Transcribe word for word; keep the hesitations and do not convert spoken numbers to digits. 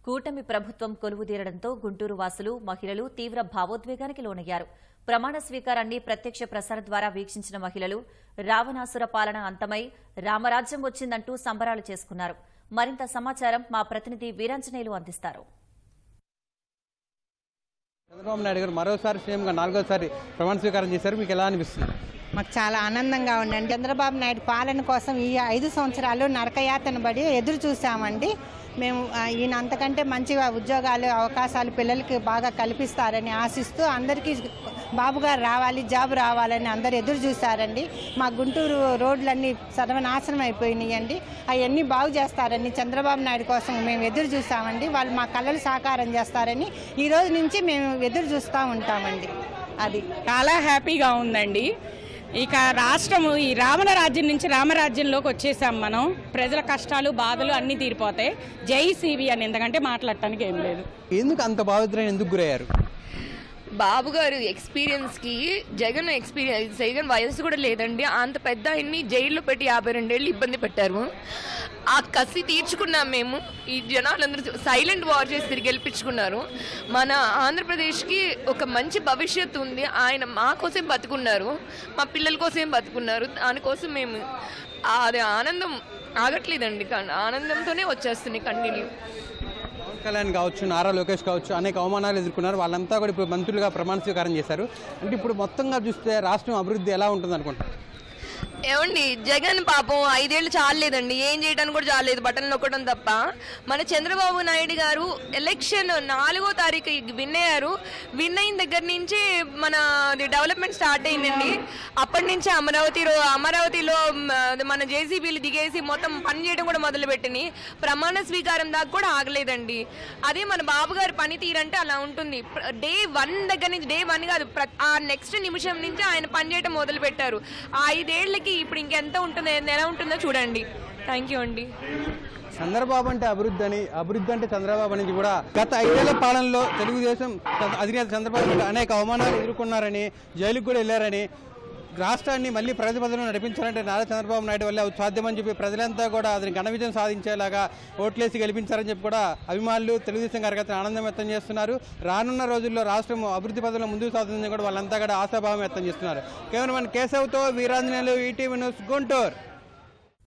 కూటమి ప్రభుత్వం కొలువుదీరడంతో గుంటూరు వాసులు మహిళలు తీవ్ర భావోద్వేగానికి లోనయ్యారు. ప్రమాణ స్వీకారాన్ని ప్రత్యక్ష ప్రసారం ద్వారా వీక్షించిన మహిళలు రావణాసుర పాలన అంతమై రామరాజ్యం వచ్చిందంటూ సంబరాలు చేసుకున్నారు. మరింత సమాచారం మా ప్రతినిధి వీరాంజనేయులు అందిస్తారు. చంద్రబాబు నాయుడు గారు మరోసారి సీఎంగా నాలుగోసారి ప్రమాణ స్వీకారం చేశారు. మీకు ఎలా అనిపిస్తుంది? మాకు చాలా ఆనందంగా ఉండండి. చంద్రబాబు నాయుడు పాలన కోసం ఈ ఐదు సంవత్సరాలు నరకయాతన పడి ఎదురు చూసామండి. మేము ఈయన అంతకంటే మంచిగా ఉద్యోగాలు అవకాశాలు పిల్లలకి బాగా కల్పిస్తారని ఆశిస్తూ అందరికీ బాబు గారు రావాలి, జాబ్ రావాలని అందరు ఎదురు చూశారండి. మా గుంటూరు రోడ్లన్నీ సర్వనాశనం అయిపోయినాయండి. అవన్నీ బాగు చేస్తారని చంద్రబాబు నాయుడు కోసం మేము ఎదురు చూసామండి. వాళ్ళు మా కళలు సాకారం చేస్తారని ఈ రోజు నుంచి మేము ఎదురు చూస్తూ ఉంటామండి. అది చాలా హ్యాపీగా ఉందండి. ఇక రాష్ట్రము ఈ రావణ రాజ్యం నుంచి రామరాజ్యంలోకి వచ్చేసాం. మనం ప్రజల కష్టాలు బాధలు అన్నీ తీరిపోతాయి. జై సివి అని ఎందుకంటే మాట్లాడటానికి ఏం లేదు. ఎందుకు అంత భావోద్వేగం ఎందుకు గురయ్యారు? బాబు గారు ఎక్స్పీరియన్స్కి జగన్ ఎక్స్పీరియన్స్ జగన్ వయసు కూడా లేదండి. అంత పెద్ద ఆయన్ని జైల్లో పెట్టి యాభై రెండేళ్ళు ఇబ్బంది పెట్టారు. ఆ కసి తీర్చుకున్నాం మేము. ఈ జనాలందరూ సైలెంట్ వార్ చేసి తిరిగి గెలిపించుకున్నారు. మన ఆంధ్రప్రదేశ్కి ఒక మంచి భవిష్యత్తు ఉంది. ఆయన మా కోసం బతుకున్నారు, మా పిల్లల కోసం బతుకున్నారు. దానికోసం మేము అది ఆనందం ఆగట్లేదండి. ఆనందంతోనే వచ్చేస్తుంది కంటిన్యూ. పవన్ కళ్యాణ్ కావచ్చు, నారా లోకేష్ కావచ్చు, అనేక అవమానాలు ఎదుర్కొన్నారు. వాళ్ళంతా కూడా ఇప్పుడు మంత్రులుగా ప్రమాణ స్వీకారం చేశారు. అంటే ఇప్పుడు మొత్తంగా చూస్తే రాష్ట్రం అభివృద్ధి ఎలా ఉంటుంది అనుకుంటారు? ఏమండి, జగన్ పాపం ఐదేళ్ళు చాలేదండి, ఏం చేయడానికి కూడా చాలేదు, బటన్ నొక్కడం తప్ప. మన చంద్రబాబు నాయుడు గారు ఎలక్షన్ నాలుగో తారీఖు విన్ అయ్యారు. విన్ అయిన దగ్గర నుంచి మన డెవలప్మెంట్ స్టార్ట్ అయిందండి. అప్పటి నుంచి అమరావతిలో అమరావతిలో మన జేసీబీలు దిగేసి మొత్తం పని చేయడం కూడా మొదలుపెట్టినాయి. ప్రమాణ స్వీకారం దాకా కూడా ఆగలేదండి. అదే మన బాబు గారి పనితీరంటే అలా ఉంటుంది. డే వన్ దగ్గర నుంచి, డే వన్ కాదు, ఆ నెక్స్ట్ నిమిషం నుంచి ఆయన పని చేయడం మొదలు పెట్టారు. ఆ ఐదేళ్లకి ఇప్పుడు ఇంకెంత ఉంటుందో, ఎలా ఉంటుందో చూడండి. థ్యాంక్ యూ అండి. చంద్రబాబు అంటే అభివృద్ధి అని, అభివృద్ధి అంటే చంద్రబాబు అనేది కూడా గత ఐదేళ్ల పాలనలో తెలుగుదేశం అధినేత చంద్రబాబు నాయుడు అనేక అవమానాలు ఎదుర్కొన్నారని, జైలుకు కూడా వెళ్ళారని, రాష్ట్రాన్ని మళ్ళీ ప్రగతి పథంలో నడిపించాలంటే నారా చంద్రబాబు నాయుడు వల్ల సాధ్యమని చెప్పి ప్రజలంతా కూడా అతని ఘన విజయం సాధించేలాగా ఓట్లేసి గెలిపించారని చెప్పి కూడా అభిమానులు తెలుగుదేశం కార్యకర్తలు ఆనందం వ్యక్తం చేస్తున్నారు. రానున్న రోజుల్లో రాష్ట్రం అభివృద్ధి పథంలో ముందుకు సాగుతుందని కూడా వాళ్ళంతా కూడా ఆశాభావం వ్యక్తం చేస్తున్నారు. కేవలం కేశవ్తో వీరాంజనేయులు, ఈటీవీ న్యూస్, గుంటూరు.